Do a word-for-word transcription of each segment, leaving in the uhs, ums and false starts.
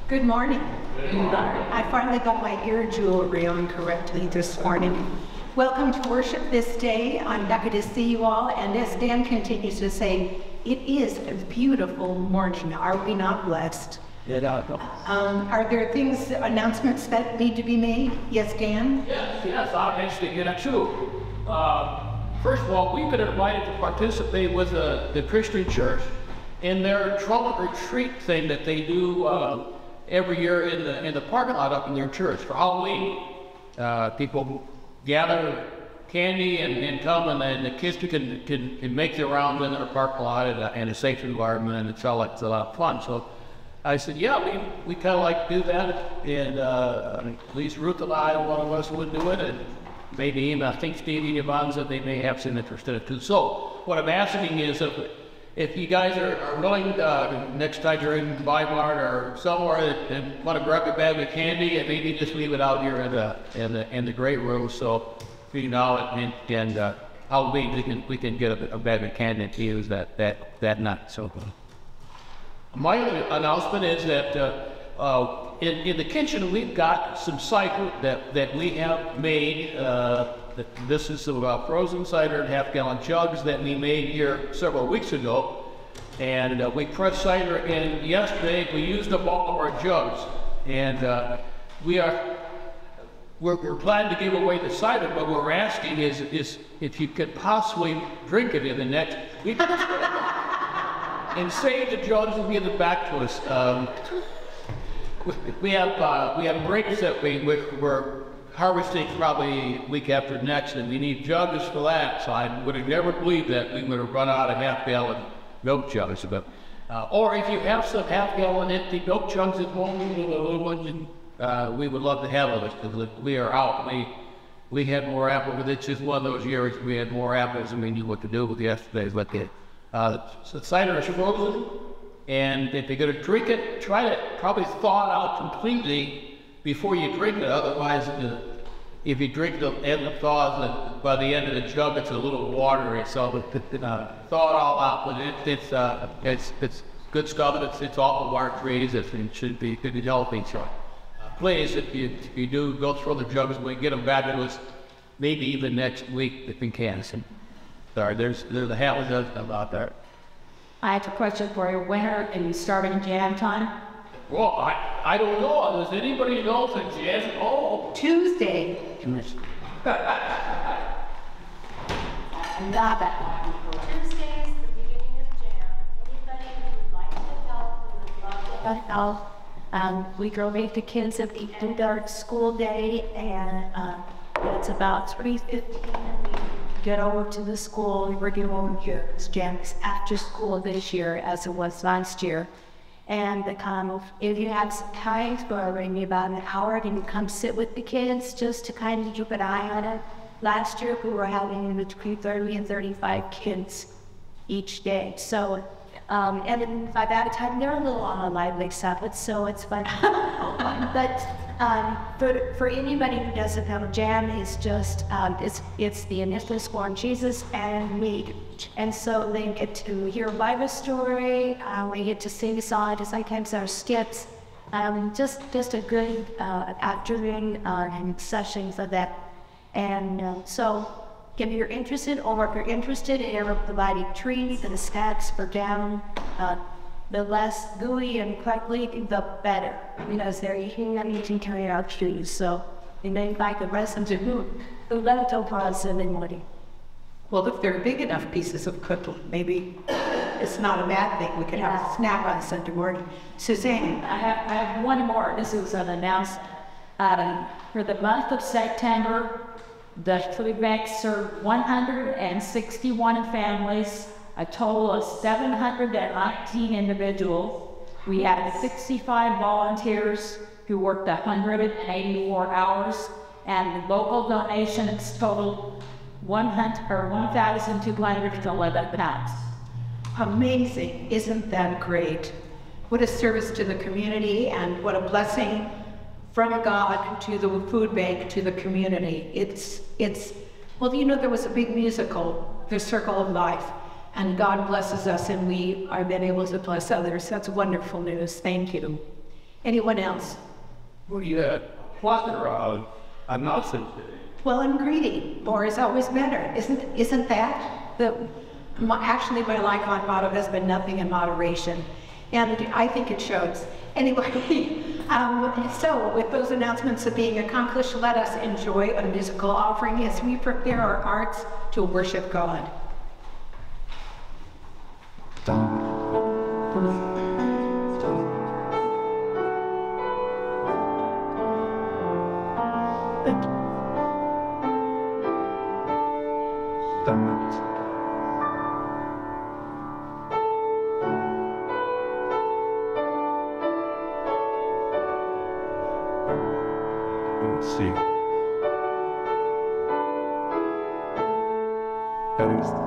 Good morning. Good morning. I finally got my ear jewelry on correctly this morning. Welcome to worship this day. I'm happy to see you all, and as Dan continues to say, it is a beautiful morning. Are we not blessed? Yeah. Um, are there things, announcements that need to be made? Yes, Dan? Yes, yes, I'm interested in it too. Uh, first of all, we've been invited to participate with uh, the Christian Church in their trunk retreat thing that they do uh, every year in the in the parking lot up in their church for Halloween. Uh, people gather candy and, and come, and then the kids can, can can make their rounds in their parking lot in a, in a safe environment, and it's all like it's a lot of fun. So I said, yeah, we we kind of like to do that, and uh, at least Ruth and I, one of us would do it, and maybe even I think Stevie and LaVonne said they may have some interest in it too. So what I'm asking is if if you guys are, are willing, uh, next time you're in Weimar or somewhere and want to grab a bag of candy, and maybe just leave it out here in the in the in the great room, so you know, and and uh, Halloween we can we can get a, a bag of candy to use that that that night. So my announcement is that uh, uh, in in the kitchen we've got some cider that that we have made. Uh, This is some uh, frozen cider in half-gallon jugs that we made here several weeks ago, and uh, we pressed cider in yesterday. We used up all of our jugs, and uh, we are we're, we're planning to give away the cider. But what we're asking is is if you could possibly drink it in the next week and save the jugs and give it back to us. Um, we have uh, we have grapes that we we're harvesting probably week after next, and we need jugs for that. So I would have never believed that we would have run out of half-gallon milk jugs. But uh, or if you have some half-gallon empty milk jugs at home, the little ones, uh, we would love to have those because we are out. We we had more apples. It's just one of those years we had more apples than we knew what to do with yesterday. But the uh, so cider is frozen, and if you're going to drink it, try to probably thaw it out completely before you drink it. Otherwise, uh, if you drink the end of thaws, uh, by the end of the jug, it's a little watery. So uh, thaw it all out. But it, it's uh, it's it's good stuff. It's it's off of our trees. It, it should be good and healthy. So uh, please, if you if you do go through the jugs, we get them back to us, maybe even next week if we can. So, sorry, there's there's a half a dozen about that. I have a question for you. When are you starting jam time? Well, I, I don't know. Does anybody know the jazz? Oh, Tuesday. Not that. Tuesday is the beginning of jam. Anybody who would like to help, we would love to help. Um, we go meet the kids at the end of our school day, and uh, it's about three fifteen. We get over to the school, and we're going over here. It's jam after school this year, as it was last year. And the kind of, if you have some time for maybe about an hour, you can come sit with the kids just to kind of keep an eye on it. Last year we were having between thirty and thirty-five kids each day. So, um, and then by that time they're a little on the lively side, so it's fun. But um, for for anybody who doesn't have a jam, it's just um, it's it's the initials for Jesus and me. And so they get to hear a Bible story, uh, we get to sing a song, sometimes our skits, um, just just a good uh, afternoon uh, and sessions of that. And uh, so if you're interested, or if you're interested in providing treats and snacks for jam, uh, the less gooey and crackly, the better, because they're eating and eating carry out trees. So they may like the rest of the food, the lentil pods and then money. Well, if they're big enough pieces of cookie, maybe it's not a bad thing. We could have a snack on Sunday morning. Suzanne. I have, I have one more. This is an announcement. Um, for the month of September, the food bank served one hundred sixty-one families, a total of seven hundred nineteen individuals. We had sixty-five volunteers who worked one hundred eighty-four hours, and the local donations totaled one thousand two hundred eleven pounds. Amazing. Isn't that great? What a service to the community, and what a blessing from God to the food bank to the community. It's, it's, well, you know, there was a big musical, The Circle of Life, and God blesses us and we are then able to bless others. That's wonderful news. Thank you. Anyone else? Well, yeah, what uh, I'm not sensitive. Well, and greedy. More is always better. Isn't isn't that the my, actually my lifelong motto has been nothing in moderation, and I think it shows. Anyway, um, so with those announcements of being accomplished, let us enjoy a musical offering as we prepare our hearts to worship God. Let's see. That is.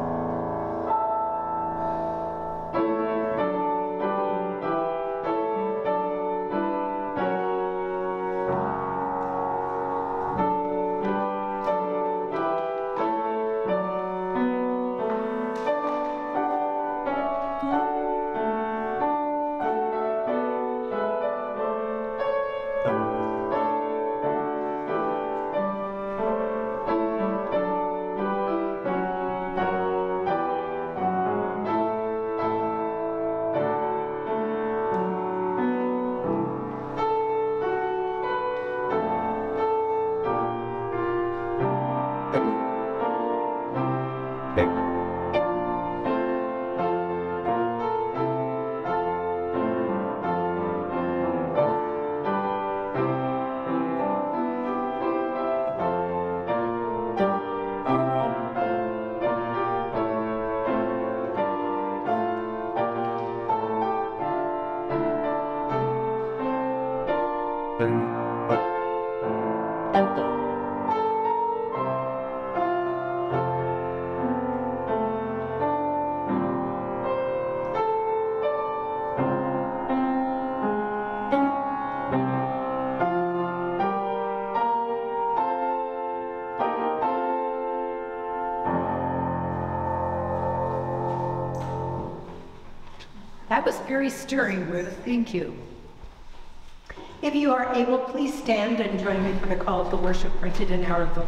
That was very stirring, Ruth. Thank you. If you are able, please stand and join me for the call to worship printed in our book.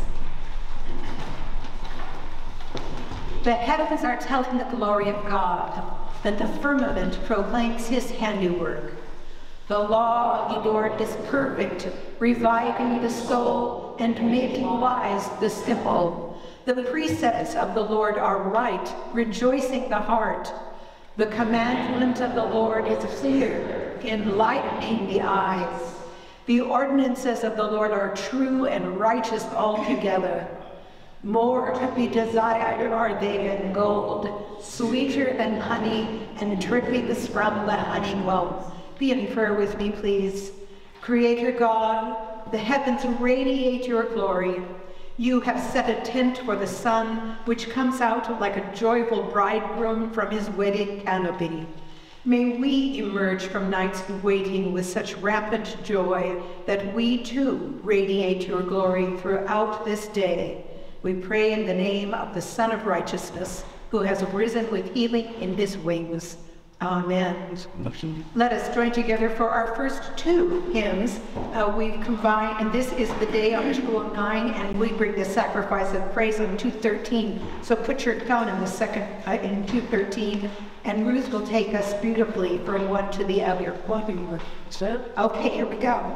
The heavens are telling the glory of God, that the firmament proclaims his handiwork. The law of the Lord is perfect, reviving the soul and making wise the simple. The precepts of the Lord are right, rejoicing the heart. The commandment of the Lord is clear, enlightening the eyes. The ordinances of the Lord are true and righteous altogether. More to be desired are they than gold, sweeter than honey, and drippings from the honey well. Be in prayer with me, please. Creator God, the heavens radiate your glory. You have set a tent for the sun, which comes out like a joyful bridegroom from his wedding canopy. May we emerge from night's waiting with such rampant joy that we too radiate your glory throughout this day. We pray in the name of the Son of Righteousness, who has risen with healing in his wings. Amen. Let us join together for our first two hymns. Uh, we've combined, and this is the day on School nine, and we bring the sacrifice of praise on two thirteen. So put your tone in the second, uh, in two thirteen, and Ruth will take us beautifully from one to the other. Okay, here we go.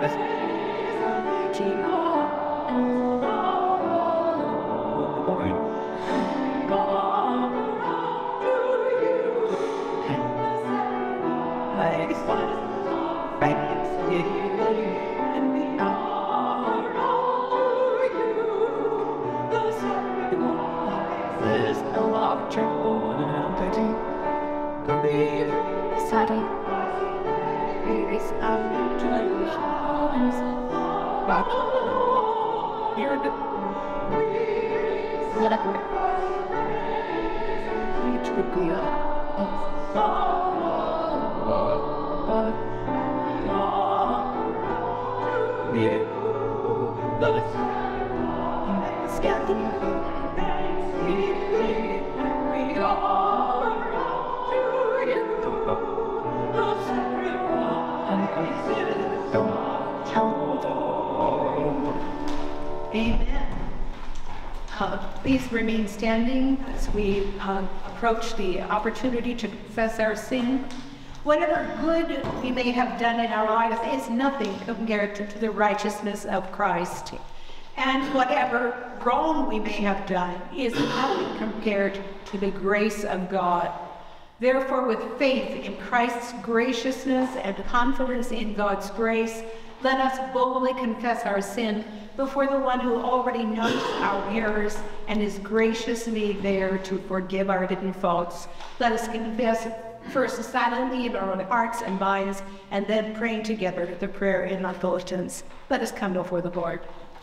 Amen. Uh, please remain standing as we uh, approach the opportunity to confess our sin. Whatever good we may have done in our lives is nothing compared to the righteousness of Christ. And whatever wrong we may have done is nothing compared to the grace of God. Therefore, with faith in Christ's graciousness and confidence in God's grace, let us boldly confess our sin before the one who already knows our errors and is graciously there to forgive our hidden faults. Let us confess first silently in our own hearts and minds, and then praying together the prayer in our bulletins. Let us come before the Lord.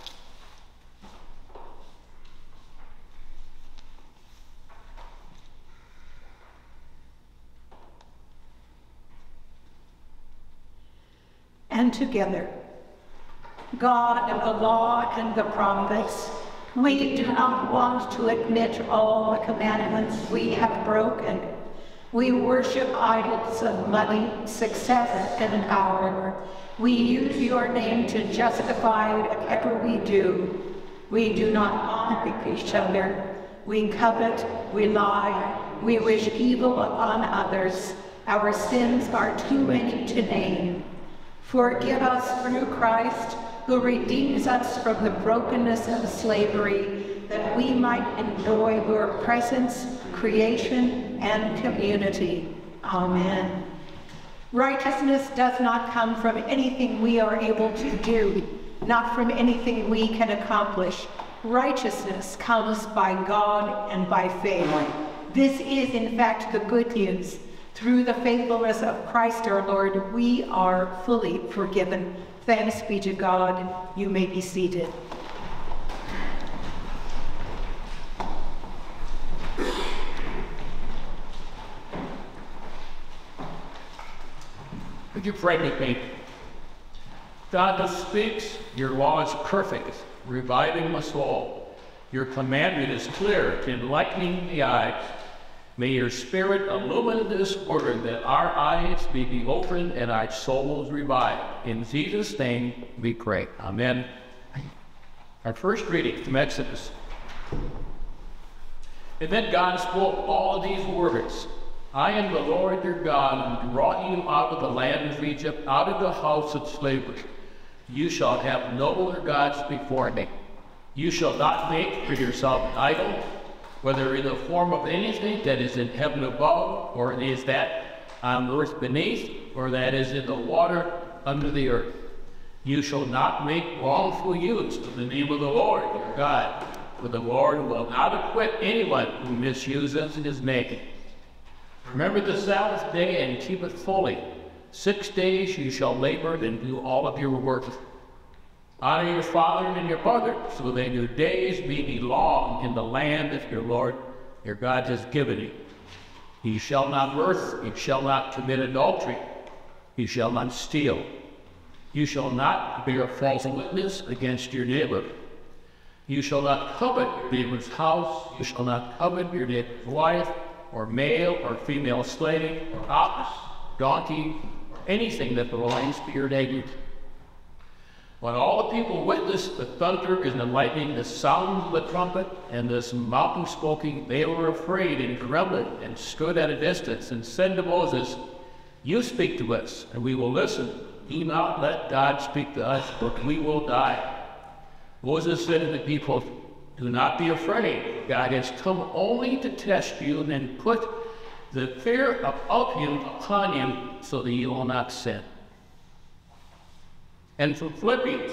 And together, God of the law and the prophets, we do not want to admit all the commandments we have broken. We worship idols of money, success, and power. We use your name to justify whatever we do. We do not honor each other. We covet, we lie, we wish evil upon others. Our sins are too many to name. Forgive us through Christ, who redeems us from the brokenness of slavery, that we might enjoy your presence, creation, and community. Amen. Righteousness does not come from anything we are able to do, not from anything we can accomplish. Righteousness comes by God and by faith. This is, in fact, the good news. Through the faithfulness of Christ our Lord, we are fully forgiven. Thanks be to God. You may be seated. Would you pray with me? God who speaks, your law is perfect, reviving us all. Your commandment is clear, enlightening the eyes. May your Spirit illumine this word, that our eyes may be opened and our souls revived. In Jesus' name we pray. Amen. Our first reading from Exodus. And then God spoke all of these words. I am the Lord your God, who brought you out of the land of Egypt, out of the house of slavery. You shall have no other gods before me. You shall not make for yourself an idol, whether in the form of anything that is in heaven above, or is that on earth beneath, or that is in the water under the earth. You shall not make wrongful use of the name of the Lord your God, for the Lord will not acquit anyone who misuses his name. Remember the Sabbath day and keep it holy. Six days you shall labor and do all of your work. Honor your father and your mother, so that your days may be long in the land that your Lord your God has given you. He shall not murder, he shall not commit adultery, he shall not steal. You shall not bear false witness against your neighbor. You shall not covet your neighbor's house, you shall not covet your neighbor's wife, or male or female slave, or ox, donkey, or anything that belongs to your neighbor. When all the people witnessed the thunder and the lightning, the sound of the trumpet, and this mountain smoking, they were afraid and trembled and stood at a distance and said to Moses, you speak to us, and we will listen. Do not let God speak to us, for we will die. Moses said to the people, do not be afraid. God has come only to test you and then put the fear of, of him upon you so that you will not sin. And from Philippians,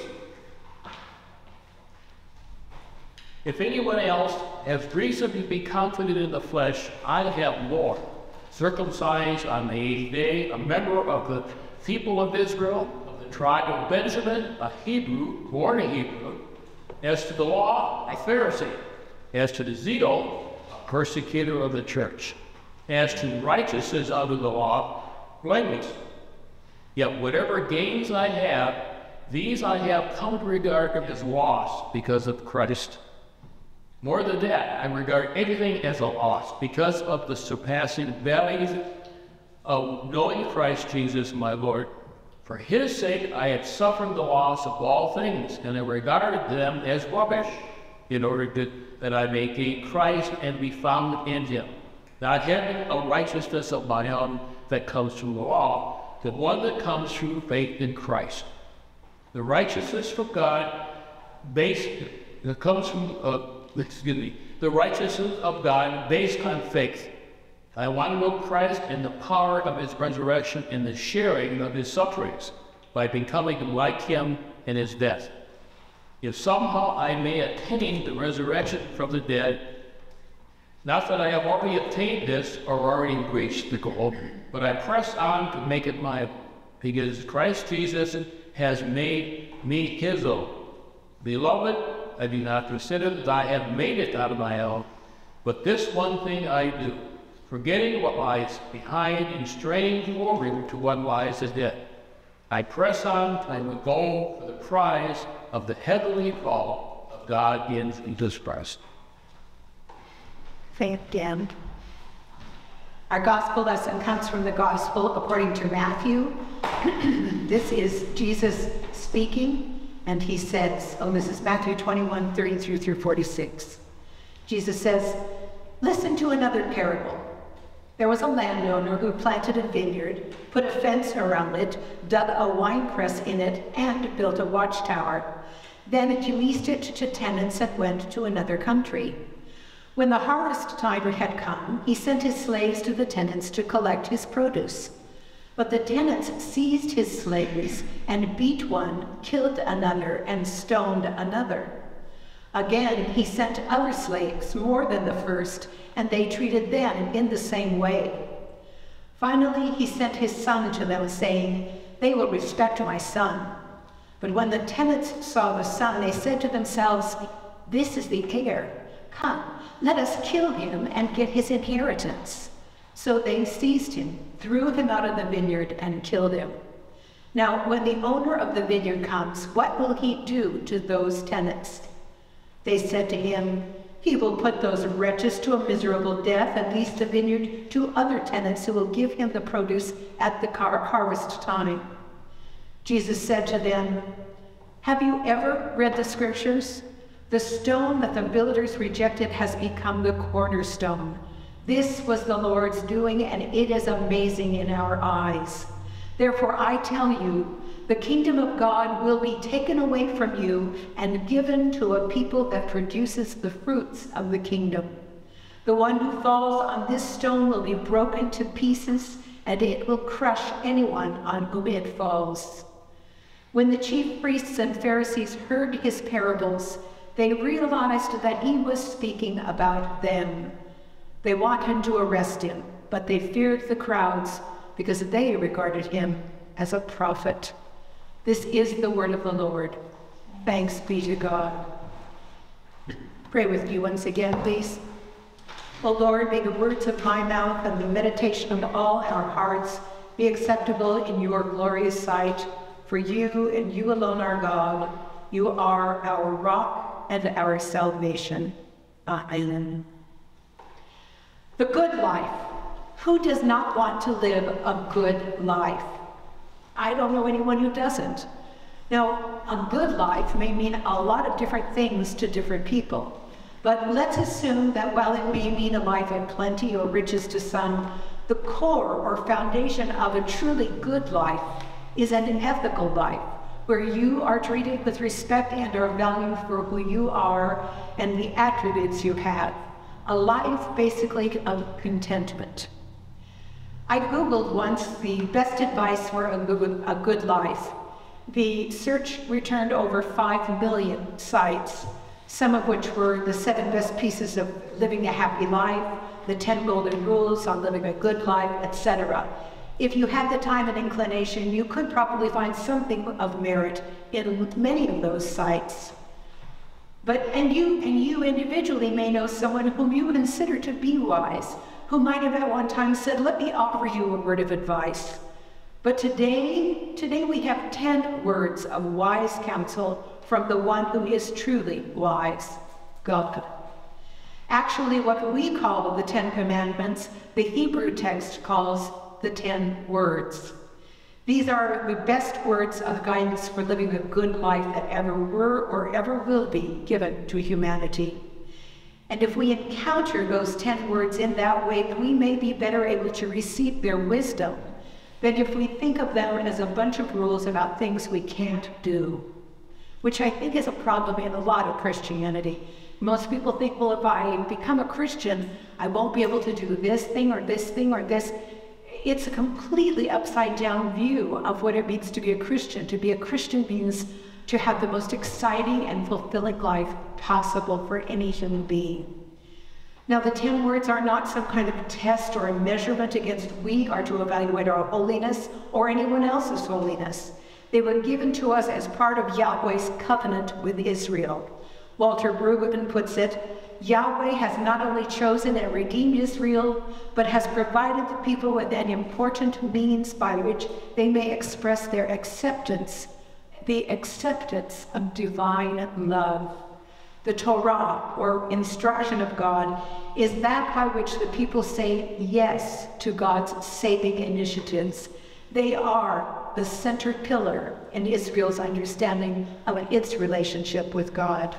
if anyone else has reason to be confident in the flesh, I have more. Circumcised on the eighth day, a member of the people of Israel, of the tribe of Benjamin, a Hebrew, born a Hebrew. As to the law, a Pharisee. As to the zeal, a persecutor of the church. As to righteousness under the law, blameless. Yet whatever gains I have, these I have come to regard as loss because of Christ. More than that, I regard everything as a loss because of the surpassing value of knowing Christ Jesus my Lord. For his sake I had suffered the loss of all things, and I regarded them as rubbish, in order to, that I may gain Christ and be found in him, not having a righteousness of my own that comes from the law, but one that comes through faith in Christ. The righteousness from God based that comes from uh, excuse me, the righteousness of God based on faith. I want to know Christ and the power of his resurrection and the sharing of his sufferings by becoming like him in his death. If somehow I may attain the resurrection from the dead, not that I have already obtained this or already reached the goal, but I press on to make it my own, because Christ Jesus has made me his own. Beloved, I do not consider that I have made it out of my own, but this one thing I do, forgetting what lies behind and straining forward to what lies ahead. I press on to the goal for the prize of the heavenly call of God in Jesus Christ. Thank you. Our gospel lesson comes from the gospel according to Matthew. This is Jesus speaking, and he says, oh, this is Matthew twenty-one, thirty-three through forty-six. Jesus says, listen to another parable. There was a landowner who planted a vineyard, put a fence around it, dug a winepress in it, and built a watchtower. Then he leased it to tenants and went to another country. When the harvest time had come, he sent his slaves to the tenants to collect his produce. But the tenants seized his slaves and beat one, killed another, and stoned another. Again, he sent other slaves, more than the first, and they treated them in the same way. Finally, he sent his son to them, saying, they will respect my son. But when the tenants saw the son, they said to themselves, this is the heir. Come, let us kill him and get his inheritance. So they seized him, threw him out of the vineyard, and killed him. Now, when the owner of the vineyard comes, what will he do to those tenants? They said to him, he will put those wretches to a miserable death and lease the vineyard to other tenants who will give him the produce at the harvest time. Jesus said to them, have you ever read the scriptures? The stone that the builders rejected has become the cornerstone. This was the Lord's doing, and it is amazing in our eyes. Therefore, I tell you, the kingdom of God will be taken away from you and given to a people that produces the fruits of the kingdom. The one who falls on this stone will be broken to pieces, and it will crush anyone on whom it falls. When the chief priests and Pharisees heard his parables, they realized that he was speaking about them. They wanted to arrest him, but they feared the crowds because they regarded him as a prophet. This is the word of the Lord. Thanks be to God. Pray with you once again, please. O Lord, may the words of my mouth and the meditation of all our hearts be acceptable in your glorious sight, for you and you alone are God. You are our rock and our salvation. Amen. The good life. Who does not want to live a good life? I don't know anyone who doesn't. Now, a good life may mean a lot of different things to different people. But let's assume that while it may mean a life of plenty or riches to some, the core or foundation of a truly good life is an ethical life, where you are treated with respect and are valued for who you are and the attributes you have. A life basically of contentment. I Googled once the best advice for a good, a good life. The search returned over five million sites, some of which were the seven best pieces of living a happy life, the ten golden rules on living a good life, et cetera. If you had the time and inclination, you could probably find something of merit in many of those sites. But, and you, and you individually may know someone whom you consider to be wise, who might have at one time said, let me offer you a word of advice. But today, today we have ten words of wise counsel from the one who is truly wise, God. Actually, what we call the Ten Commandments, the Hebrew text calls the ten words. These are the best words of guidance for living a good life that ever were or ever will be given to humanity. And if we encounter those ten words in that way, then we may be better able to receive their wisdom than if we think of them as a bunch of rules about things we can't do, which I think is a problem in a lot of Christianity. Most people think, well, if I become a Christian, I won't be able to do this thing or this thing or this. It's a completely upside down view of what it means to be a Christian. To be a Christian means to have the most exciting and fulfilling life possible for any human being. Now, the ten words are not some kind of test or a measurement against we are to evaluate our holiness or anyone else's holiness. They were given to us as part of Yahweh's covenant with Israel. Walter Brueggemann puts it, Yahweh has not only chosen and redeemed Israel, but has provided the people with an important means by which they may express their acceptance, the acceptance of divine love. The Torah, or instruction of God, is that by which the people say yes to God's saving initiatives. They are the center pillar in Israel's understanding of its relationship with God.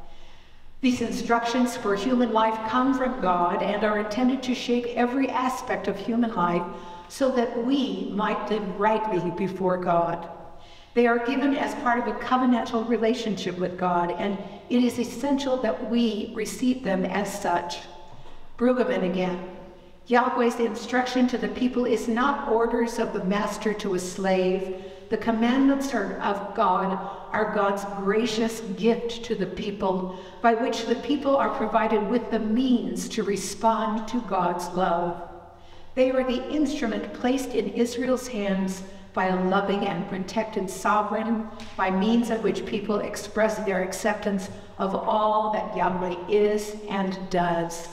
These instructions for human life come from God and are intended to shape every aspect of human life so that we might live rightly before God. They are given as part of a covenantal relationship with God, and it is essential that we receive them as such. Brueggemann again. Yahweh's instruction to the people is not orders of the master to a slave. The commandments are of God are God's gracious gift to the people, by which the people are provided with the means to respond to God's love. They are the instrument placed in Israel's hands by a loving and protected sovereign, by means of which people express their acceptance of all that Yahweh is and does.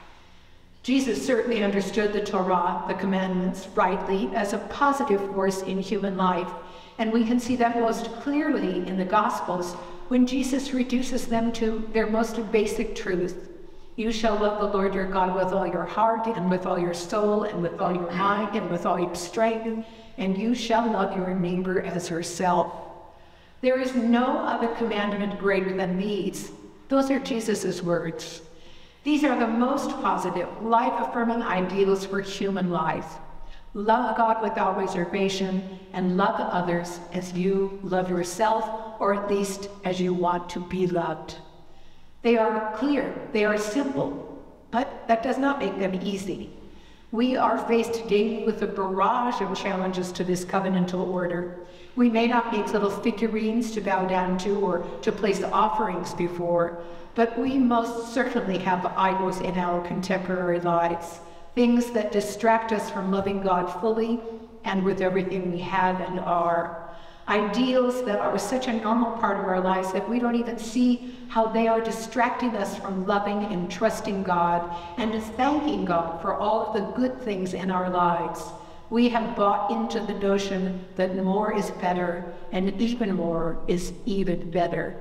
Jesus certainly understood the Torah, the commandments, rightly as a positive force in human life, and we can see that most clearly in the Gospels when Jesus reduces them to their most basic truth. You shall love the Lord your God with all your heart and with all your soul and with all your mind and with all your strength, and you shall love your neighbor as yourself. There is no other commandment greater than these. Those are Jesus's words. These are the most positive, life-affirming ideals for human life. Love God without reservation and love others as you love yourself, or at least as you want to be loved. They are clear, they are simple, but that does not make them easy. We are faced daily with a barrage of challenges to this covenantal order. We may not make little figurines to bow down to or to place offerings before, but we most certainly have idols in our contemporary lives, things that distract us from loving God fully and with everything we have and are. Ideals that are such a normal part of our lives that we don't even see how they are distracting us from loving and trusting God and thanking God for all of the good things in our lives. We have bought into the notion that more is better and even more is even better.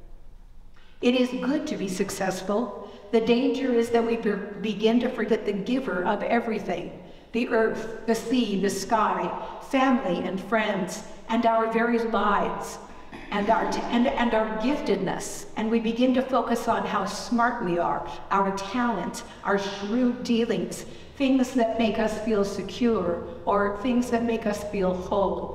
It is good to be successful. The danger is that we be begin to forget the giver of everything, the earth, the sea, the sky, family and friends, and our very lives, and our, and, and our giftedness. And we begin to focus on how smart we are, our talent, our shrewd dealings, things that make us feel secure, or things that make us feel whole.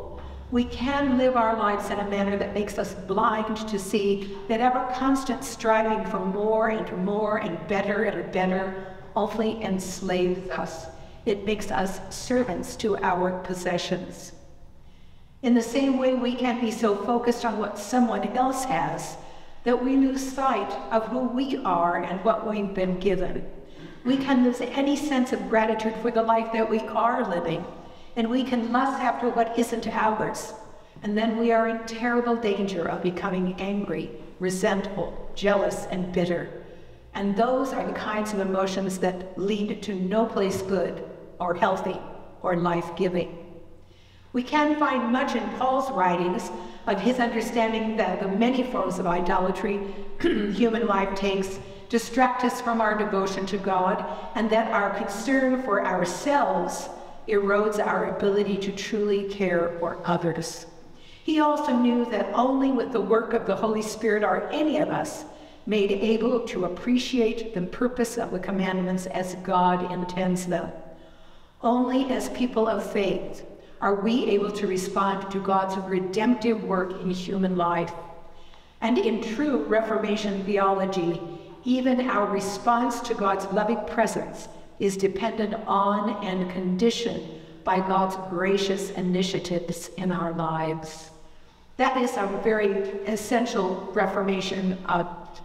We can live our lives in a manner that makes us blind to see that our constant striving for more and more and better and better only enslaves us. It makes us servants to our possessions. In the same way, we can be so focused on what someone else has that we lose sight of who we are and what we've been given. We can lose any sense of gratitude for the life that we are living, and we can lust after what isn't ours. And then we are in terrible danger of becoming angry, resentful, jealous, and bitter. And those are the kinds of emotions that lead to no place good or healthy or life-giving. We can find much in Paul's writings of his understanding that the many forms of idolatry human life takes distract us from our devotion to God, and that our concern for ourselves erodes our ability to truly care for others. He also knew that only with the work of the Holy Spirit are any of us made able to appreciate the purpose of the commandments as God intends them. Only as people of faith are we able to respond to God's redemptive work in human life. And in true Reformation theology, even our response to God's loving presence is dependent on and conditioned by God's gracious initiatives in our lives. That is a very essential Reformation, uh,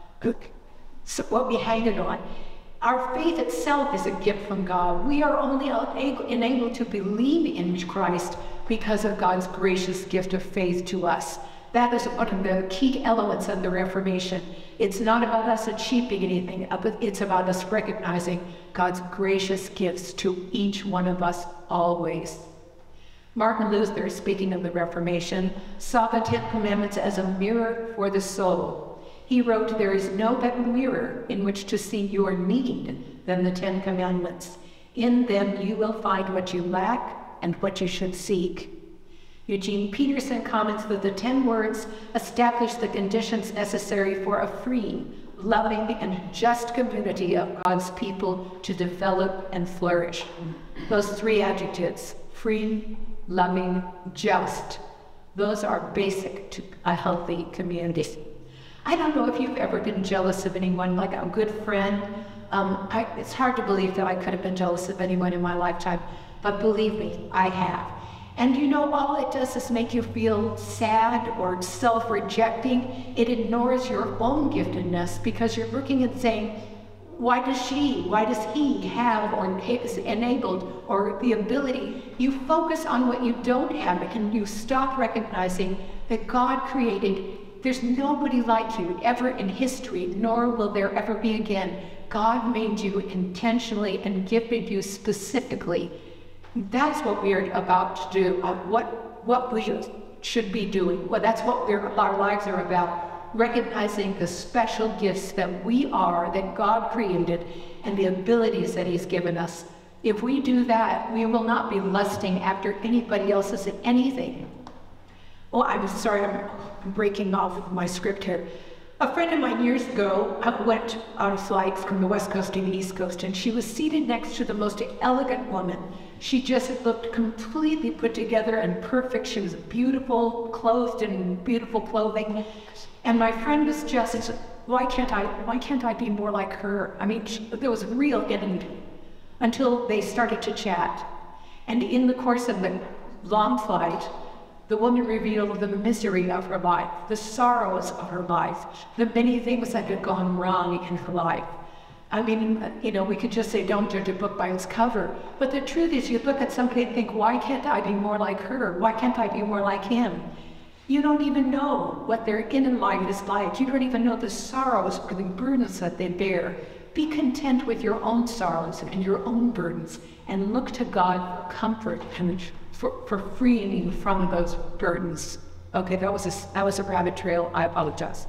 so what we hang it on. Our faith itself is a gift from God. We are only enabled to believe in Christ because of God's gracious gift of faith to us. That is one of the key elements of the Reformation. It's not about us achieving anything, but it's about us recognizing God's gracious gifts to each one of us always. Martin Luther, speaking of the Reformation, saw the Ten Commandments as a mirror for the soul. He wrote, "There is no better mirror in which to see your need than the Ten Commandments. In them you will find what you lack and what you should seek." Eugene Peterson comments that the ten words establish the conditions necessary for a free, loving, and just community of God's people to develop and flourish. Those three adjectives, free, loving, just, those are basic to a healthy community. I don't know if you've ever been jealous of anyone, like a good friend. Um, I, it's hard to believe that I could have been jealous of anyone in my lifetime, but believe me, I have. And you know, all it does is make you feel sad or self-rejecting. It ignores your own giftedness because you're looking and saying, why does she, why does he have or is enabled or the ability? You focus on what you don't have and you stop recognizing that God created. There's nobody like you ever in history, nor will there ever be again. God made you intentionally and gifted you specifically. That's what we're about to do, uh, what, what we should be doing. Well, that's what we're, our lives are about, recognizing the special gifts that we are, that God created, and the abilities that he's given us. If we do that, we will not be lusting after anybody else's anything. Well, I'm sorry, I'm breaking off of my script here. A friend of mine years ago went on a flight from the West Coast to the East Coast, and she was seated next to the most elegant woman. She just looked completely put together and perfect. She was beautiful, clothed in beautiful clothing. And my friend was just, why can't I, why can't I be more like her? I mean, she, there was real envy until they started to chat. And in the course of the long flight, the woman revealed the misery of her life, the sorrows of her life, the many things that had gone wrong in her life. I mean, you know, we could just say, don't judge a book by its cover. But the truth is, you look at somebody and think, why can't I be more like her? Why can't I be more like him? You don't even know what their inner life is like. You don't even know the sorrows or the burdens that they bear. Be content with your own sorrows and your own burdens, and look to God for comfort and for, for freeing you from those burdens. Okay, that was a, that was a rabbit trail. I apologize.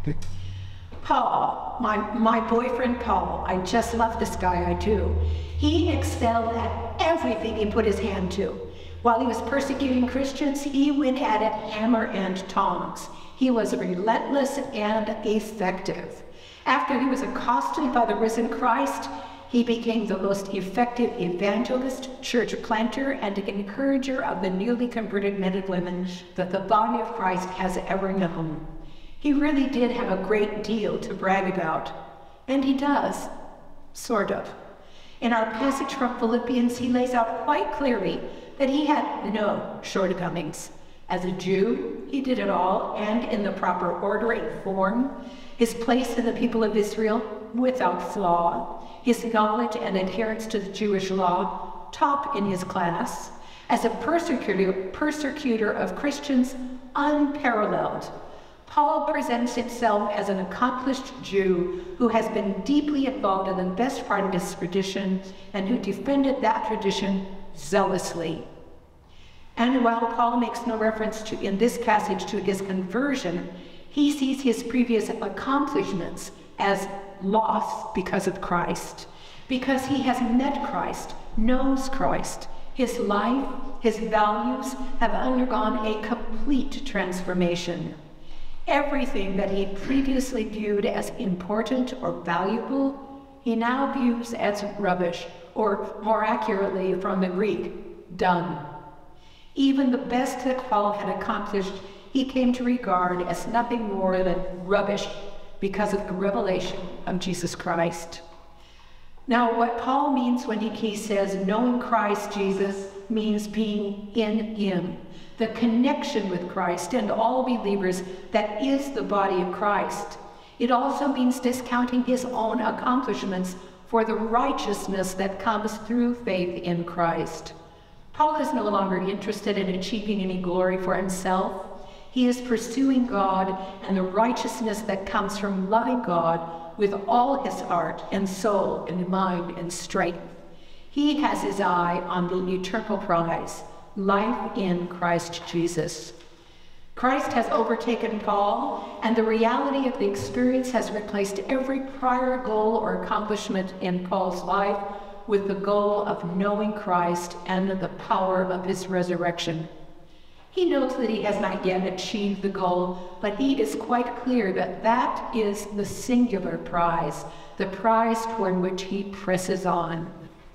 Paul, my, my boyfriend Paul, I just love this guy, I do. He excelled at everything he put his hand to. While he was persecuting Christians, he went at it hammer and tongs. He was relentless and effective. After he was accosted by the risen Christ, He became the most effective evangelist, church planter, and encourager of the newly converted men and women that the body of Christ has ever known. He really did have a great deal to brag about, and he does, sort of. In our passage from Philippians, he lays out quite clearly that he had no shortcomings. As a Jew, he did it all, and in the proper order and form. His place in the people of Israel, without flaw. His knowledge and adherence to the Jewish law, top in his class. As a persecutor, persecutor of Christians, unparalleled. Paul presents himself as an accomplished Jew who has been deeply involved in the best part of his tradition and who defended that tradition zealously. And while Paul makes no reference to, in this passage to his conversion, he sees his previous accomplishments as loss because of Christ, because he has met Christ, knows Christ. His life, his values have undergone a complete transformation. Everything that he previously viewed as important or valuable, he now views as rubbish, or more accurately from the Greek, dung. Even the best that Paul had accomplished, he came to regard as nothing more than rubbish because of the revelation of Jesus Christ. Now, what Paul means when he says knowing Christ Jesus means being in him, the connection with Christ and all believers that is the body of Christ. It also means discounting his own accomplishments for the righteousness that comes through faith in Christ. Paul is no longer interested in achieving any glory for himself. He is pursuing God and the righteousness that comes from loving God with all his heart and soul and mind and strength. He has his eye on the eternal prize, life in Christ Jesus. Christ has overtaken Paul, and the reality of the experience has replaced every prior goal or accomplishment in Paul's life with the goal of knowing Christ and the power of his resurrection. He knows that he has not yet achieved the goal, but he is quite clear that that is the singular prize, the prize toward which he presses on.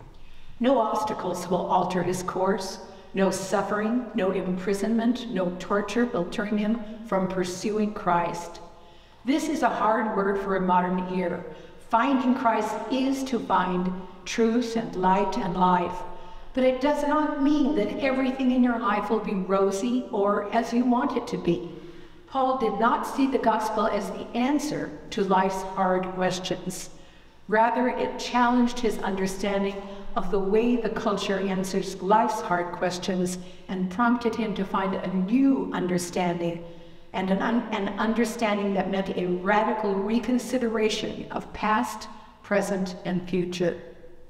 No obstacles will alter his course. No suffering, no imprisonment, no torture will turn him from pursuing Christ. This is a hard word for a modern ear. Finding Christ is to find truth and light and life. But it does not mean that everything in your life will be rosy or as you want it to be. Paul did not see the gospel as the answer to life's hard questions. Rather, it challenged his understanding of the way the culture answers life's hard questions and prompted him to find a new understanding, and an, un an understanding that meant a radical reconsideration of past, present, and future.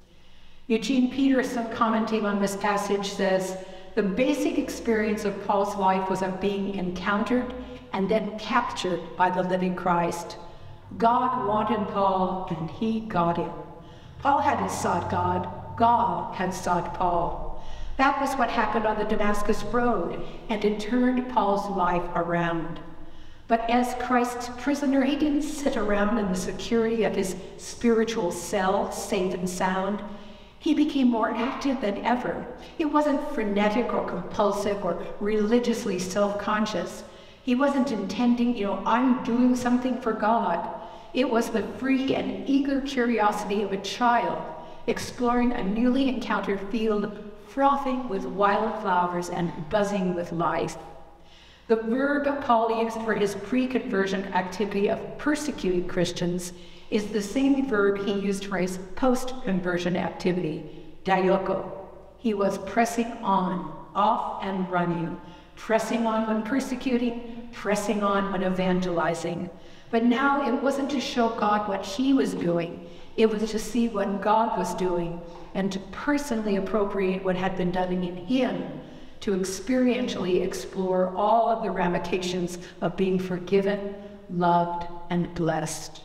Eugene Peterson, commenting on this passage, says, the basic experience of Paul's life was of being encountered and then captured by the living Christ. God wanted Paul, and he got him. Paul hadn't sought God. God had sought Paul. That was what happened on the Damascus Road, and it turned Paul's life around. But as Christ's prisoner, he didn't sit around in the security of his spiritual cell, safe and sound. He became more active than ever. It wasn't frenetic or compulsive or religiously self-conscious. He wasn't intending, you know, I'm doing something for God. It was the free and eager curiosity of a child exploring a newly encountered field, frothing with wildflowers and buzzing with life. The verb Paul used for his pre-conversion activity of persecuting Christians is the same verb he used for his post-conversion activity, dioko. He was pressing on, off and running, pressing on when persecuting, pressing on when evangelizing. But now it wasn't to show God what he was doing. It was to see what God was doing and to personally appropriate what had been done in him, to experientially explore all of the ramifications of being forgiven, loved, and blessed.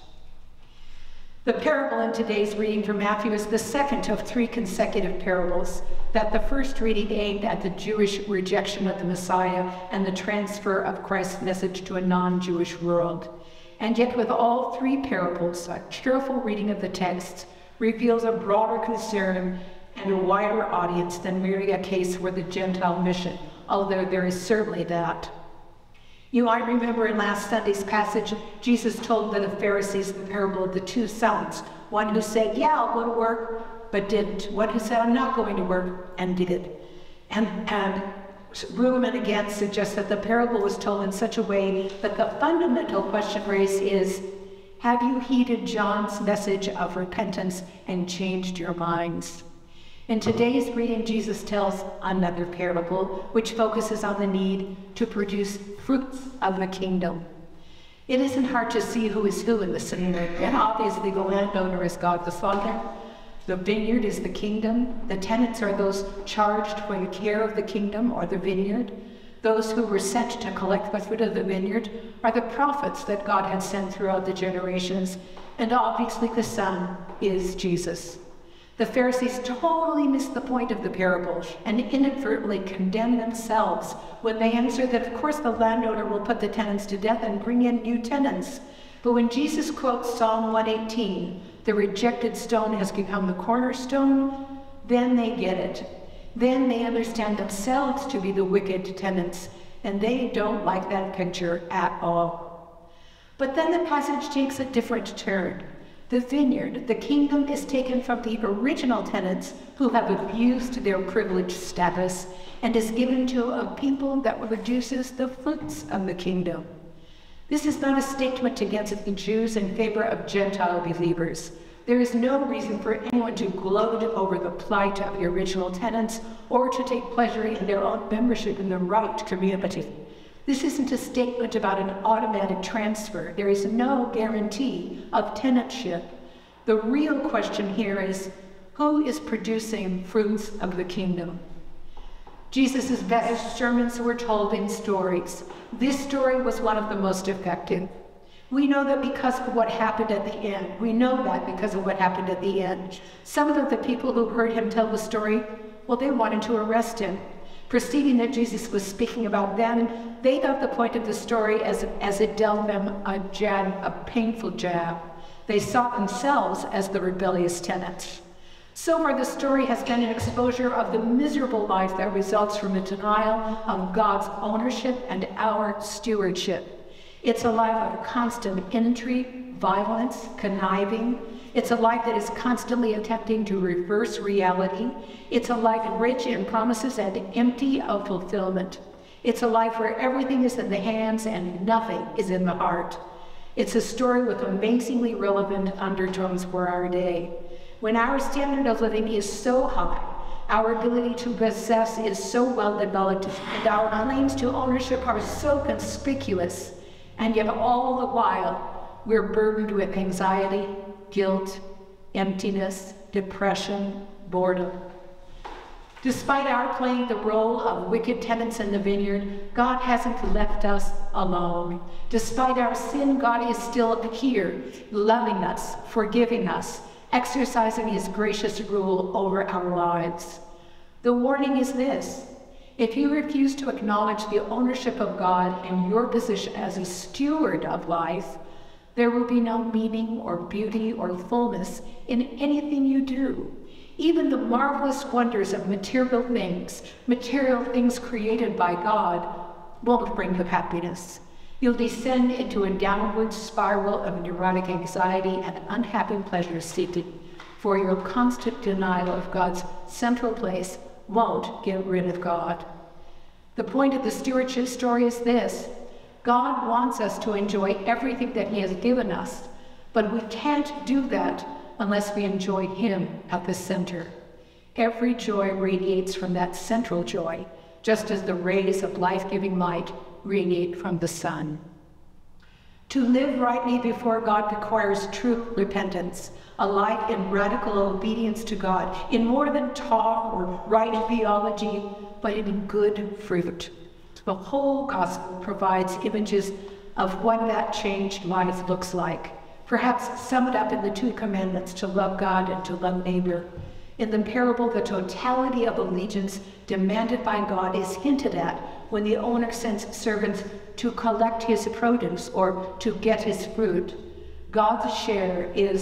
The parable in today's reading from Matthew is the second of three consecutive parables that the first reading aimed at the Jewish rejection of the Messiah and the transfer of Christ's message to a non-Jewish world. And yet with all three parables, a careful reading of the texts reveals a broader concern and a wider audience than merely a case for the Gentile mission, although there is certainly that. You might remember in last Sunday's passage, Jesus told the Pharisees the parable of the two sons, one who said, yeah, I'll go to work, but didn't. One who said, I'm not going to work, and did. And, and Ruhlman again suggests that the parable was told in such a way that the fundamental question raised is, have you heeded John's message of repentance and changed your minds? In today's reading, Jesus tells another parable, which focuses on the need to produce fruits of the kingdom. It isn't hard to see who is who in the scenario, and obviously the landowner is God the Father. The vineyard is the kingdom. The tenants are those charged for the care of the kingdom or the vineyard. Those who were sent to collect the fruit of the vineyard are the prophets that God had sent throughout the generations. And obviously the Son is Jesus. The Pharisees totally missed the point of the parable and inadvertently condemned themselves when they answered that, of course, the landowner will put the tenants to death and bring in new tenants. But when Jesus quotes Psalm one eighteen, the rejected stone has become the cornerstone, then they get it. Then they understand themselves to be the wicked tenants, and they don't like that picture at all. But then the passage takes a different turn. The vineyard, the kingdom, is taken from the original tenants who have abused their privileged status and is given to a people that produces the fruits of the kingdom. This is not a statement against the Jews in favor of Gentile believers. There is no reason for anyone to gloat over the plight of the original tenants or to take pleasure in their own membership in the right community. This isn't a statement about an automatic transfer. There is no guarantee of tenantship. The real question here is, who is producing fruits of the kingdom? Jesus' best sermons were told in stories. This story was one of the most effective. We know that because of what happened at the end. We know that because of what happened at the end. Some of the people who heard him tell the story, well, they wanted to arrest him. Perceiving that Jesus was speaking about them, they got the point of the story as, as it dealt them a jab, a painful jab. They saw themselves as the rebellious tenants. So far, the story has been an exposure of the miserable life that results from the denial of God's ownership and our stewardship. It's a life of constant intrigue, violence, conniving. It's a life that is constantly attempting to reverse reality. It's a life rich in promises and empty of fulfillment. It's a life where everything is in the hands and nothing is in the heart. It's a story with amazingly relevant undertones for our day. When our standard of living is so high, our ability to possess is so well developed, and our claims to ownership are so conspicuous, and yet all the while we're burdened with anxiety, guilt, emptiness, depression, boredom. Despite our playing the role of wicked tenants in the vineyard, God hasn't left us alone. Despite our sin, God is still here, loving us, forgiving us, exercising his gracious rule over our lives. The warning is this: if you refuse to acknowledge the ownership of God and your position as a steward of life, there will be no meaning or beauty or fullness in anything you do. Even the marvelous wonders of material things, material things created by God, won't bring you happiness. You'll descend into a downward spiral of neurotic anxiety and unhappy pleasure seeking, for your constant denial of God's central place won't get rid of God. The point of the stewardship story is this: God wants us to enjoy everything that he has given us, but we can't do that unless we enjoy him at the center. Every joy radiates from that central joy, just as the rays of life-giving light radiate from the sun. To live rightly before God requires true repentance, a life in radical obedience to God, in more than talk or right theology, but in good fruit. The whole gospel provides images of what that changed life looks like. Perhaps sum it up in the two commandments to love God and to love neighbor. In the parable, the totality of allegiance demanded by God is hinted at when the owner sends servants to collect his produce or to get his fruit. God's share is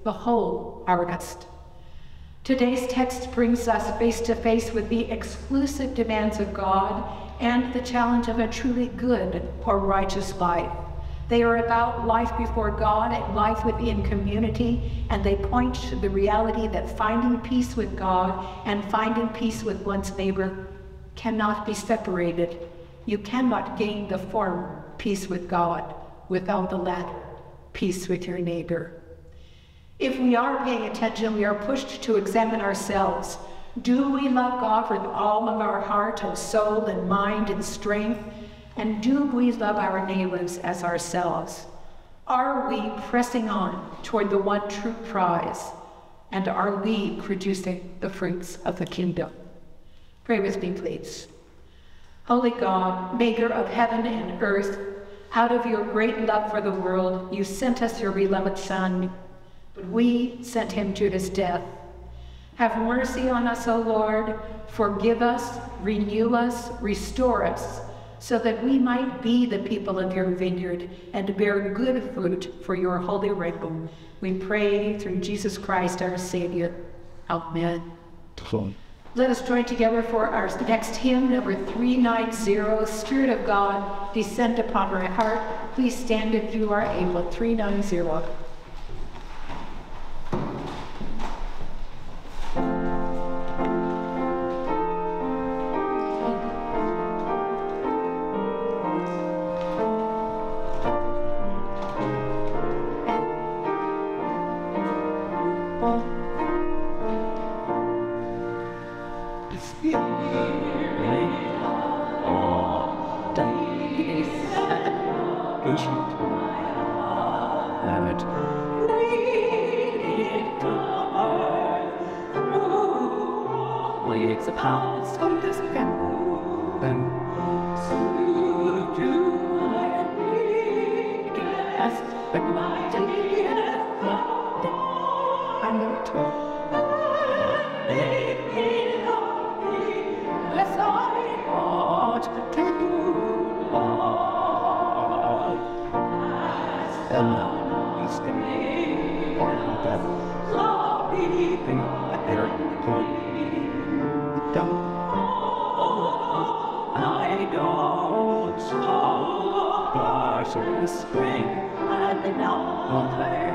the whole harvest. Today's text brings us face to face with the exclusive demands of God and the challenge of a truly good or righteous life. They are about life before God and life within community, and they point to the reality that finding peace with God and finding peace with one's neighbor cannot be separated. You cannot gain the former, peace with God, without the latter, peace with your neighbor. If we are paying attention, we are pushed to examine ourselves. Do we love God with all of our heart and soul and mind and strength? And do we love our neighbors as ourselves? Are we pressing on toward the one true prize? And are we producing the fruits of the kingdom? Pray with me, please. Holy God, maker of heaven and earth, out of your great love for the world, you sent us your beloved Son, but we sent him to his death. Have mercy on us, O Lord. Forgive us, renew us, restore us, so that we might be the people of your vineyard and bear good fruit for your holy rainbow. We pray through Jesus Christ, our Savior. Amen. Let us join together for our next hymn, number three ninety, Spirit of God, Descend Upon My Heart. Please stand if you are able, three ninety. It's a power, it's on this spring, and the now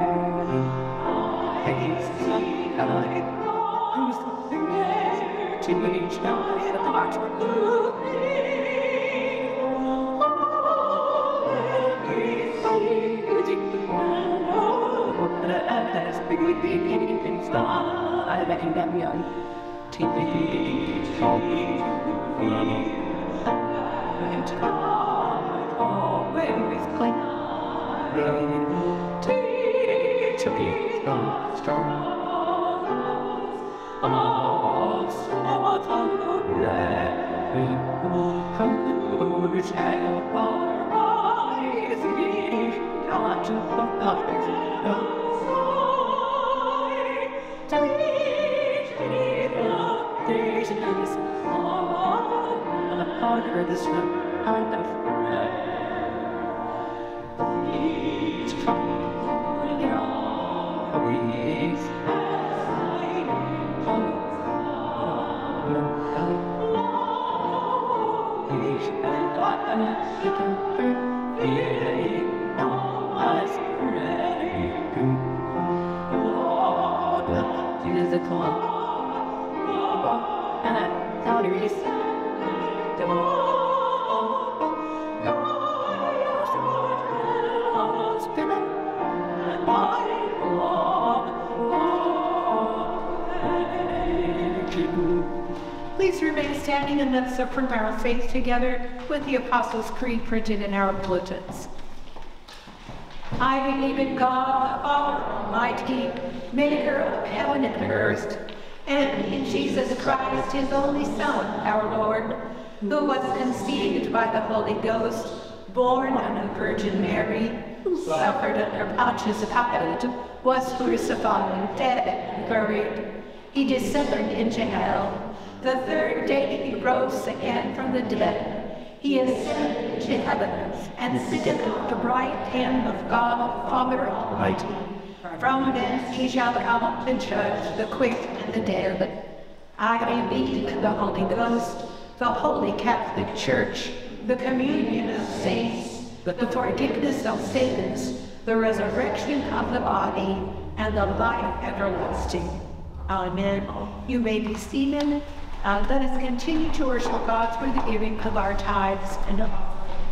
to reach down in the heart of blue. I bet them young. This kind of it's from Please remain standing and let's affirm our faith together with the Apostles' Creed printed in our bulletins. I believe in God, Father Almighty, maker of heaven and earth, and in Jesus Christ, his only Son, our Lord, who was conceived by the Holy Ghost, born of the Virgin Mary, who suffered under Pontius Pilate, was crucified, dead, and buried. He descended into hell. The third day he rose again from the dead. He ascended into heaven and sitteth at the right hand of God, Father Almighty. From thence he shall come to judge the quick and the dead. I believe in the Holy Ghost, the Holy Catholic Church, the communion of saints, the forgiveness of sins, the resurrection of the body, and the life everlasting. Amen. You may be seated. Uh, let us continue to worship God through the giving of our tithes and offerings.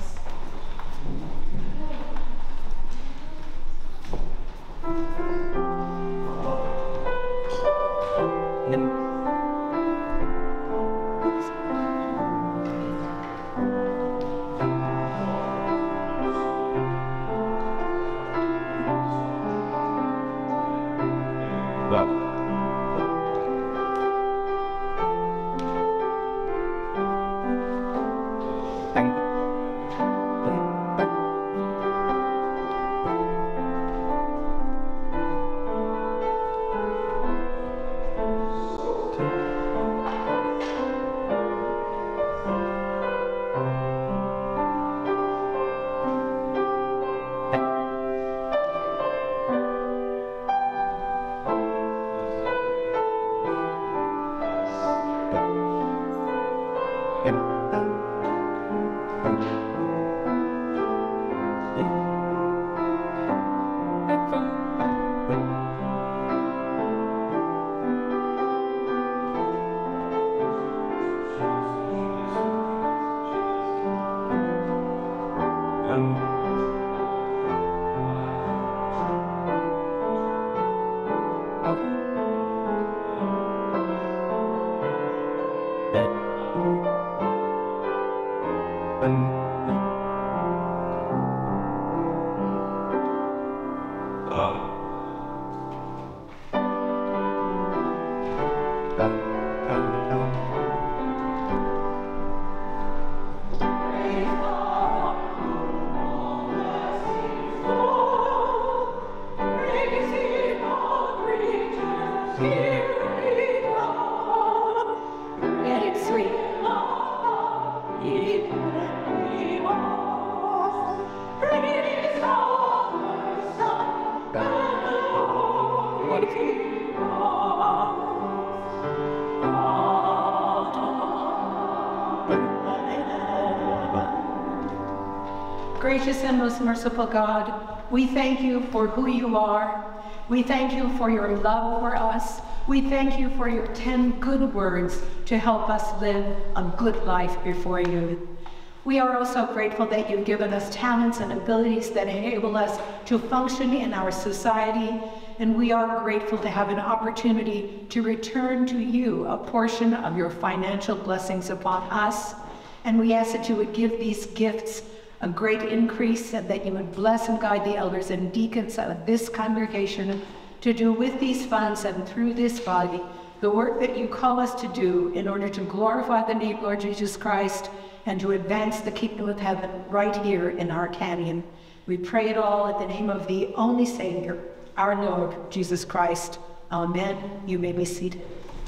Gracious and most merciful God, we thank you for who you are. We thank you for your love for us. We thank you for your ten good words to help us live a good life before you. We are also grateful that you've given us talents and abilities that enable us to function in our society, and we are grateful to have an opportunity to return to you a portion of your financial blessings upon us. And we ask that you would give these gifts a great increase, and that you would bless and guide the elders and deacons of this congregation to do with these funds and through this body the work that you call us to do in order to glorify the name of Lord Jesus Christ and to advance the kingdom of heaven right here in our canyon. We pray it all in the name of the only Savior, our Lord Jesus Christ. Amen. You may be seated.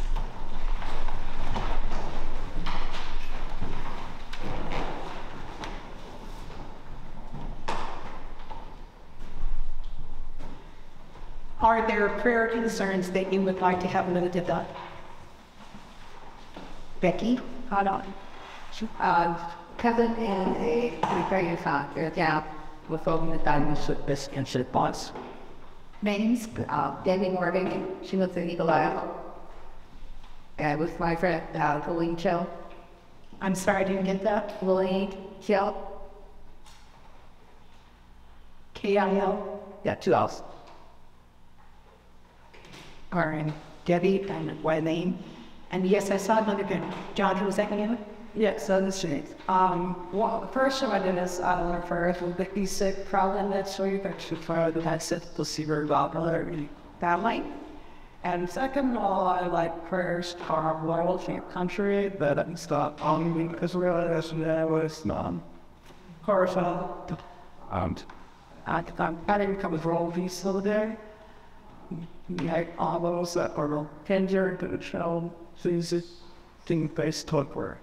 Are there prayer concerns that you would like to have lifted up? Becky? Hold on. Uh, Kevin and a preparing factor gap with open the diamonds with this incident bonds. Names? Uh, Debbie Morgan, she lives in Eagle Eye. And with my friend, uh, Colleen Chill. I'm sorry, I didn't get that. Colleen Chill. K I L? Yeah, two L's. All right, Debbie and Wayne. And yes, I saw another good. John, was that you? Yeah, so this is um well the first one I did is I don't know first with Vicky sick problem that so you actually try to have set the receiver about the family. And second of all, I like prayers are loyal to your country that I'm stop on me because we realized that was um of course uh um I I didn't come with roll piece the other day. Like all those that are tender to the show, things thing based talk where.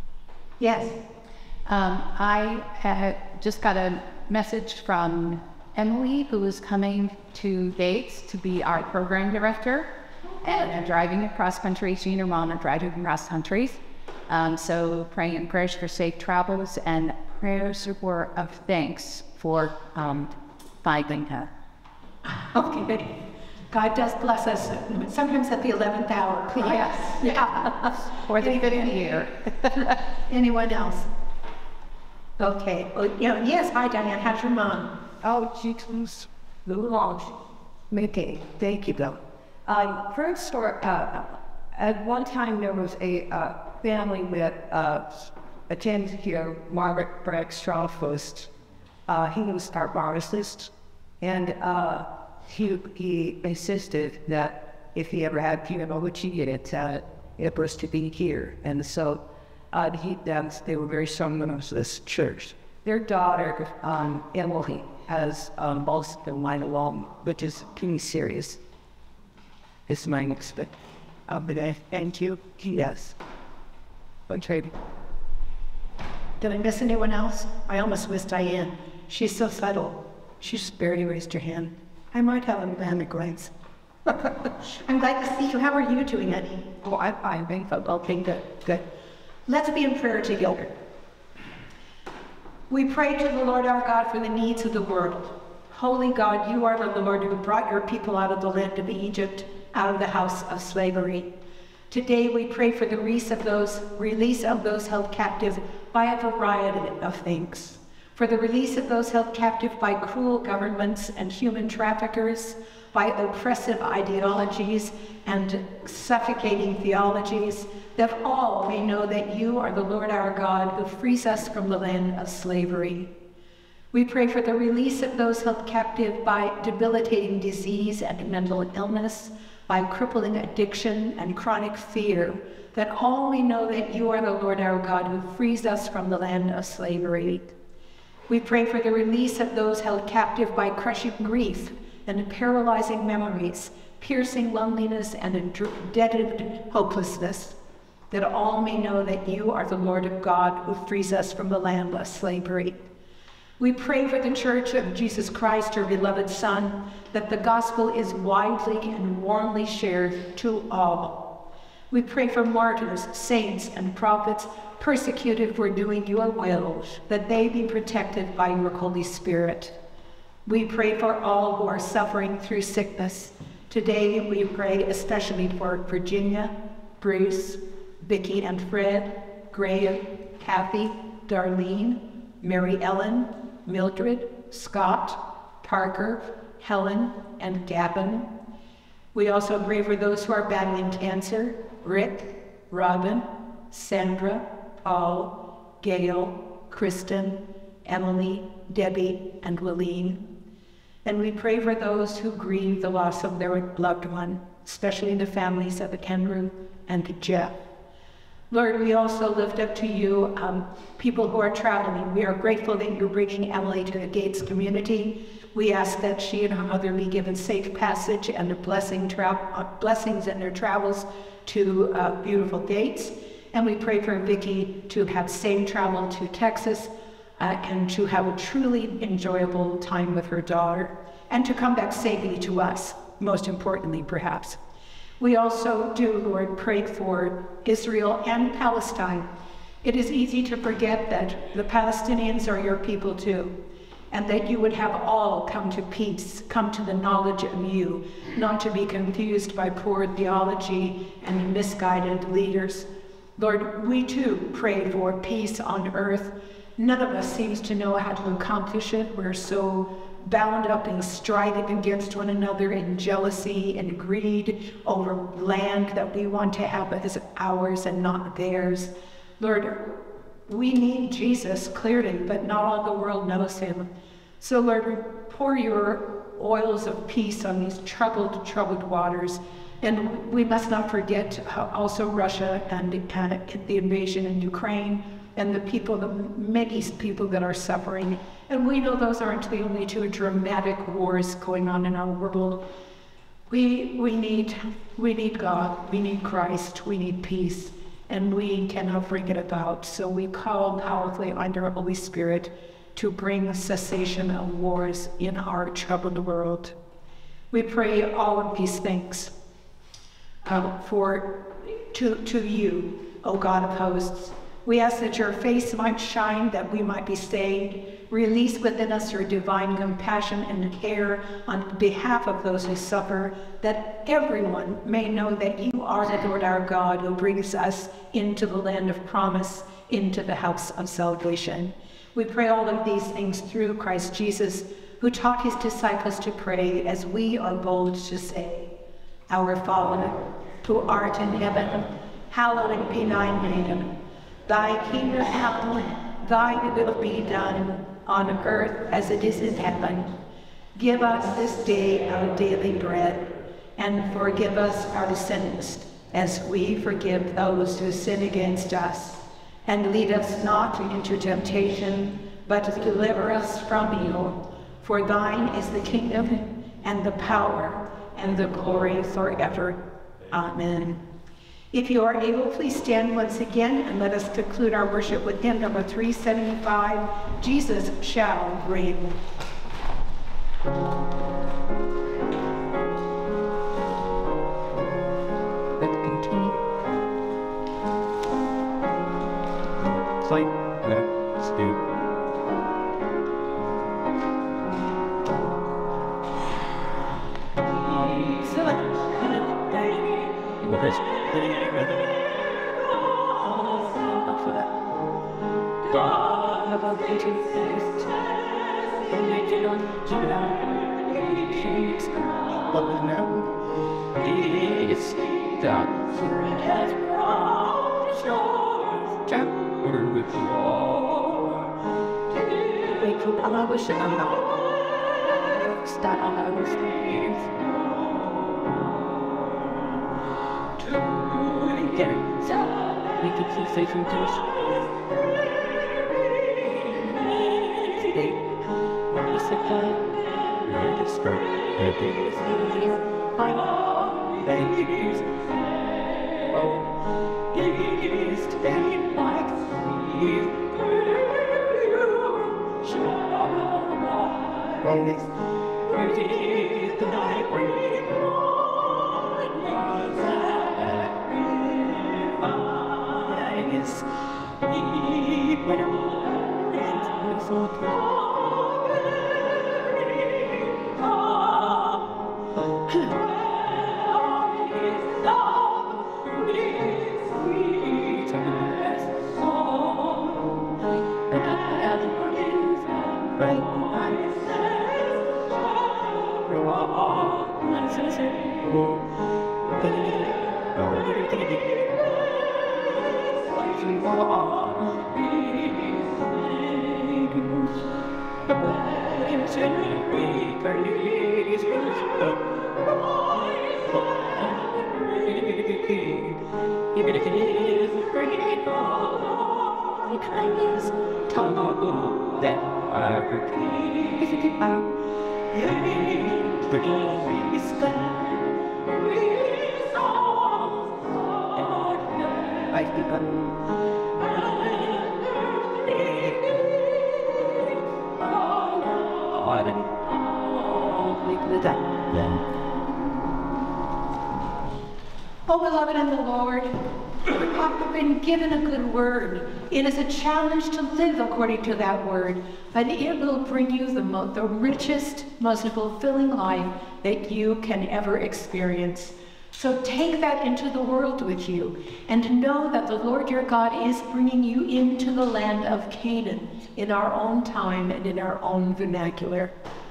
Yes. Um, I had just got a message from Emily, who is coming to Gates to be our program director, and I'm driving across country. She and her mom are driving across country. Um, so praying and prayers for safe travels and prayers were of thanks for um, finding her. Okay, but God does bless us sometimes at the eleventh hour. Right? Yes. Yeah. Or the fifth year. Anyone else? Okay. Well, you know, yes, hi, Diane. How's your mom? Oh, Jesus. LaVonne. Okay, thank you, though. Um, first story, uh, at one time there was a uh, family that uh, attended here, Margaret Bragg's trial first. Uh, he was our pharmacist, and uh, he, he insisted that if he ever had chemo, which he did, uh, it was to be here. And so uh, he, that, they were very strong in this church. Their daughter, um, Emily, has um, multiple myeloma, which is pretty serious. It's my next bit. Um, but I thank you. Yes. Okay. Did I miss anyone else? I almost missed Diane. She's so subtle. She just barely raised her hand. I might have a manic glance. I'm glad to see you. How are you doing, Eddie? Oh, I'm fine. Thank you. Okay, good. Good. Let's be in prayer together. We pray to the Lord our God for the needs of the world. Holy God, you are the Lord who brought your people out of the land of Egypt, out of the house of slavery. Today we pray for the release of those, release of those held captive by a variety of things. For the release of those held captive by cruel governments and human traffickers, by oppressive ideologies and suffocating theologies, that all may know that you are the Lord our God who frees us from the land of slavery. We pray for the release of those held captive by debilitating disease and mental illness, by crippling addiction and chronic fear, that all may know that you are the Lord our God who frees us from the land of slavery. We pray for the release of those held captive by crushing grief and paralyzing memories, piercing loneliness and indebted hopelessness, that all may know that you are the Lord of God who frees us from the land of slavery. We pray for the Church of Jesus Christ, her beloved Son, that the gospel is widely and warmly shared to all. We pray for martyrs, saints, and prophets persecuted for doing your will, that they be protected by your Holy Spirit. We pray for all who are suffering through sickness. Today we pray especially for Virginia, Bruce, Vicki and Fred, Graham, Kathy, Darlene, Mary Ellen, Mildred, Scott, Parker, Helen, and Gavin. We also pray for those who are battling cancer: Rick, Robin, Sandra, Paul, Gail, Kristen, Emily, Debbie, and Willeen. And we pray for those who grieve the loss of their loved one, especially the families of Andrew and Jeff. Lord, we also lift up to you um, people who are traveling. We are grateful that you're bringing Emily to the Gates community. We ask that she and her mother be given safe passage and a blessing tra uh, blessings in their travels to uh, beautiful Gates. And we pray for Vicki to have safe travel to Texas uh, and to have a truly enjoyable time with her daughter and to come back safely to us, most importantly, perhaps. We also do, Lord, pray for Israel and Palestine. It is easy to forget that the Palestinians are your people too, and that you would have all come to peace, come to the knowledge of you, not to be confused by poor theology and misguided leaders. Lord, we too pray for peace on earth. None of us seems to know how to accomplish it. We're so bound up in striving against one another in jealousy and greed over land that we want to have as ours and not theirs. Lord, we need Jesus clearly, but not all the world knows him. So Lord, pour your oils of peace on these troubled, troubled waters. And we must not forget also Russia and the invasion in Ukraine, and the people, the many people that are suffering. And we know those aren't the only two dramatic wars going on in our world. We, we, need, we need God, we need Christ, we need peace, and we cannot bring it about. So we call powerfully on our Holy Spirit to bring cessation of wars in our troubled world. We pray all of these things uh, for to, to you, O God of hosts. We ask that your face might shine, that we might be saved. Release within us your divine compassion and care on behalf of those who suffer, that everyone may know that you are the Lord our God, who brings us into the land of promise, into the house of salvation. We pray all of these things through Christ Jesus, who taught his disciples to pray as we are bold to say, Our Father, who art in heaven, hallowed be thy name. Thy kingdom come, thy will be done, on earth as it is in heaven. Give us this day our daily bread, and forgive us our sins, as we forgive those who sin against us. And lead us not into temptation, but deliver us from evil. For thine is the kingdom, and the power, and the glory forever. Amen. If you are able, please stand once again and let us conclude our worship with hymn number three seventy-five, Jesus Shall Reign. Let's continue. Fight. Let's do. God of our beauty, and they do not do that. Kings, but now he is done. Has brought shores, chapter with war. Wait for Allah, wish it on now. Start on our stairs. To get it, so we could see safe and touch. Oh, beloved in the Lord, we have been given a good word. It is a challenge to live according to that word, but it will bring you the, mo the richest, most fulfilling life that you can ever experience. So take that into the world with you, and know that the Lord your God is bringing you into the land of Canaan in our own time and in our own vernacular.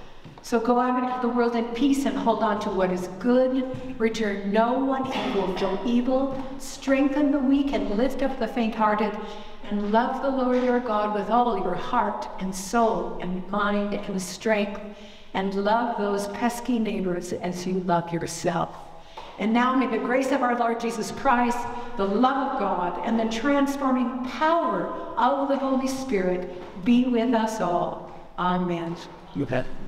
So go out into the world in peace and hold on to what is good. Return no one evil for evil. Strengthen the weak and lift up the faint-hearted. And love the Lord your God with all your heart and soul and mind and strength. And love those pesky neighbors as you love yourself. And now may the grace of our Lord Jesus Christ, the love of God, and the transforming power of the Holy Spirit be with us all. Amen. You have.